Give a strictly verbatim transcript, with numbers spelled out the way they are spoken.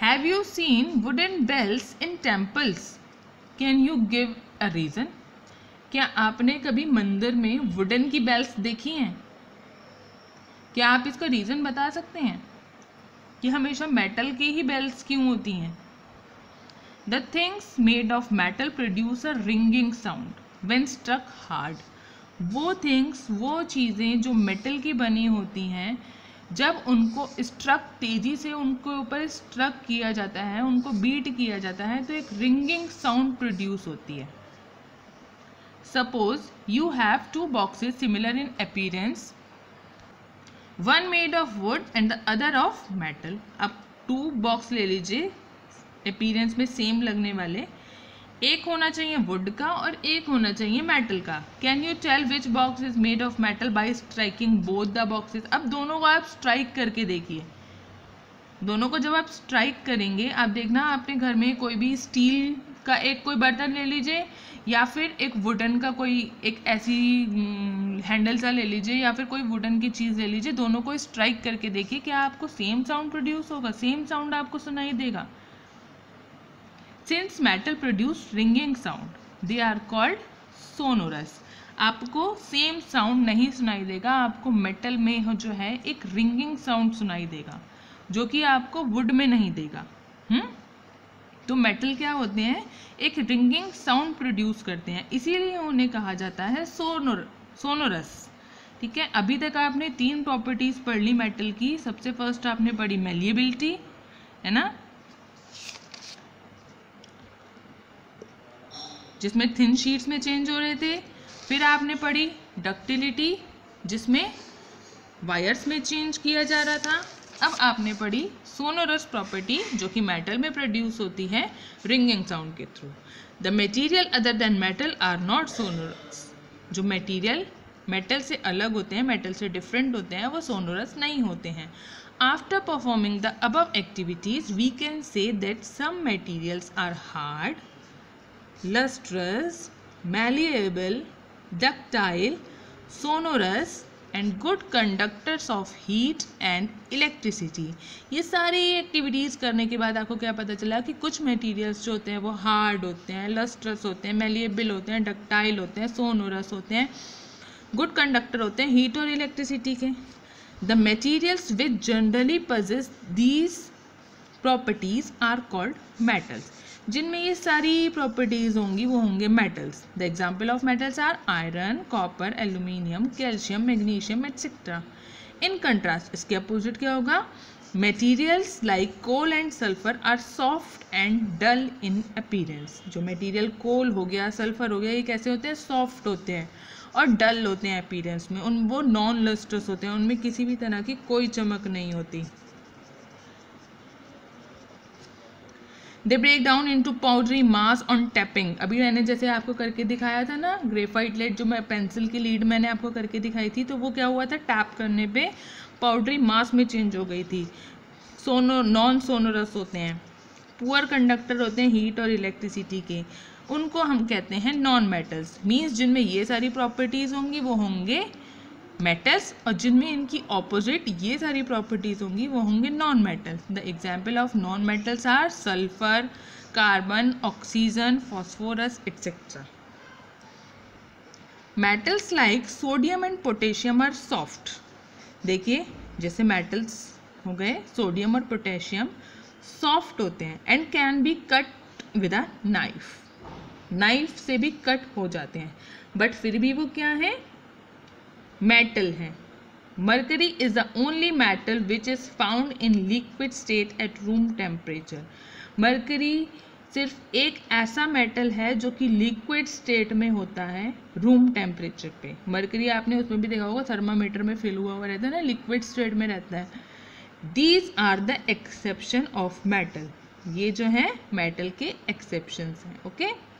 Have you seen wooden bells in temples? Can you give a reason? क्या आपने कभी मंदिर में वुडन की बेल्स देखी हैं? क्या आप इसका रीज़न बता सकते हैं कि हमेशा मेटल की ही बेल्स क्यों होती हैं? The things made of metal produce a ringing sound when struck hard. वो थिंग्स, वो चीज़ें जो मेटल की बनी होती हैं, जब उनको स्ट्रक, तेज़ी से उनके ऊपर स्ट्रक किया जाता है, उनको बीट किया जाता है, तो एक रिंगिंग साउंड प्रोड्यूस होती है। Suppose you have two boxes similar in appearance, one made of wood and the other of metal. अब टू बॉक्स ले लीजिए अपीयरेंस में सेम लगने वाले, एक होना चाहिए वुड का और एक होना चाहिए मेटल का। Can you tell which box is made of metal by striking both the boxes? अब दोनों को आप स्ट्राइक करके देखिए। दोनों को जब आप स्ट्राइक करेंगे, आप देखना आपने घर में कोई भी स्टील का एक कोई बर्तन ले लीजिए या फिर एक वुडन का कोई एक ऐसी हैंडल सा ले लीजिए या फिर कोई वुडन की चीज़ ले लीजिए, दोनों को स्ट्राइक करके देखिए, क्या आपको सेम साउंड प्रोड्यूस होगा? सेम साउंड आपको सुनाई देगा। Since metal produce ringing sound, they are called sonorous. आपको सेम साउंड नहीं सुनाई देगा, आपको मेटल में जो है एक रिंगिंग साउंड सुनाई देगा, जो कि आपको वुड में नहीं देगा। हम्म तो मेटल क्या होते हैं? एक रिंगिंग साउंड प्रोड्यूस करते हैं, इसीलिए उन्हें कहा जाता है सोनोर सोनोरस। ठीक है, अभी तक आपने तीन प्रॉपर्टीज पढ़ ली मेटल की। सबसे फर्स्ट आपने पढ़ी मेलिएबिलिटी, है ना, जिसमें थिन शीट्स में चेंज हो रहे थे। फिर आपने पढ़ी डक्टिलिटी, जिसमें वायर्स में चेंज किया जा रहा था। अब आपने पढ़ी सोनोरस प्रॉपर्टी, जो कि मेटल में प्रोड्यूस होती है रिंगिंग साउंड के through. The material other than metal are not sonorous. जो मटेरियल मेटल से अलग होते हैं, मेटल से डिफरेंट होते हैं, वो सोनोरस नहीं होते हैं। After performing the above activities we can say that some materials are hard, lustrous, malleable, ductile, sonorous and good conductors of heat and electricity। ये सारी एक्टिविटीज़ करने के बाद आपको क्या पता चला कि कुछ मटेरियल्स जो होते हैं वो हार्ड होते हैं, लस्ट्रस होते हैं, मेलिएबल होते हैं, डक्टाइल होते हैं, सोनोरस होते हैं, गुड कंडक्टर होते हैं हीट और इलेक्ट्रिसिटी के। The materials which generally possess these properties are called metals। जिनमें ये सारी प्रॉपर्टीज होंगी वो होंगे metals. The example of metals are iron, copper, aluminium, calcium, magnesium etcetera. In contrast इसके अपोजिट क्या होगा? Materials like coal and sulphur are soft and dull in appearance. जो मटेरियल कोल हो गया, सल्फर हो गया, ये कैसे होते हैं? सॉफ्ट होते हैं और डल होते हैं अपीयरेंस में। उन वो नॉन लस्ट्रस होते हैं, उनमें किसी भी तरह की कोई चमक नहीं होती। They break down into powdery mass on tapping. अभी मैंने जैसे आपको करके दिखाया था ना, ग्रेफाइट लेड जो मैं पेंसिल की लीड मैंने आपको करके दिखाई थी, तो वो क्या हुआ था? टैप करने पे पाउडरी मास में चेंज हो गई थी। सोनो नॉन सोनोरस होते हैं, पुअर कंडक्टर होते हैं हीट और इलेक्ट्रिसिटी के, उनको हम कहते हैं नॉन मेटल्स। मीन्स जिनमें ये सारी प्रॉपर्टीज़ होंगी वो होंगे मेटल्स, और जिनमें इनकी ऑपोजिट ये सारी प्रॉपर्टीज होंगी वो होंगे non metals. The example of non metals are sulphur, carbon, oxygen, phosphorus etcetera. Metals like sodium and potassium are soft. देखिए जैसे मेटल्स हो गए सोडियम और पोटेशियम, सॉफ्ट होते हैं and can be cut with a knife. Knife से भी cut हो जाते हैं, बट फिर भी वो क्या है? मेटल है। Mercury is the only metal which is found in liquid state at room temperature. Mercury सिर्फ एक ऐसा मेटल है जो कि लिक्विड स्टेट में होता है रूम टेम्परेचर पे। मरकरी आपने उसमें भी देखा होगा, थर्मामीटर में फिल हुआ हुआ रहता है ना, लिक्विड स्टेट में रहता है। These are the exception of metal. ये जो है मेटल के एक्सेप्शंस हैं। Okay okay?